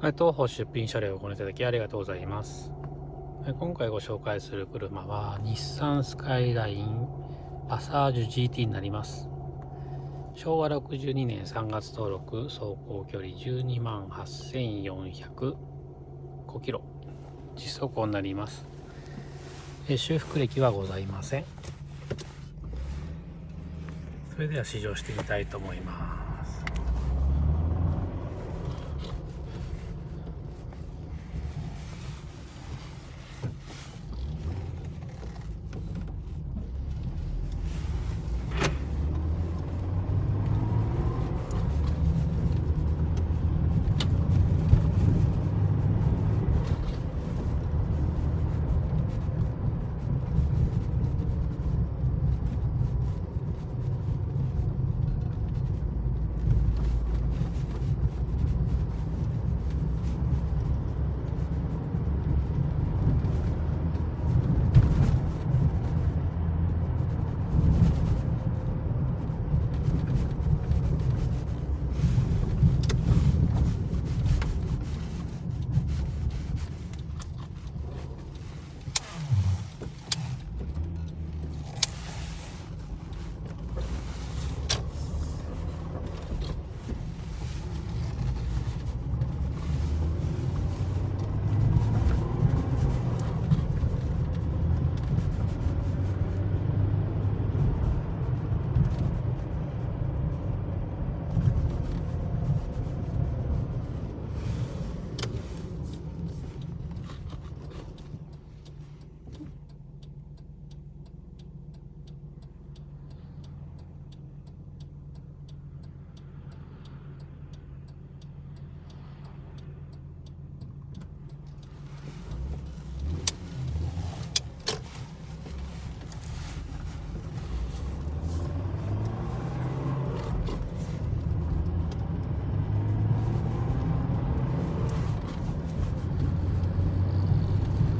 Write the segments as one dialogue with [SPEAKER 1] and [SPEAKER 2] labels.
[SPEAKER 1] 東方出品車両をご覧いただきありがとうございます。今回ご紹介する車は日産スカイラインパサージュ GT になります。昭和62年3月登録、走行距離12万8405キロ、実走行になります。修復歴はございません。それでは試乗してみたいと思います。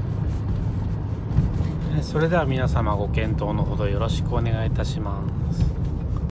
[SPEAKER 1] それでは皆様ご検討のほどよろしくお願いいたします。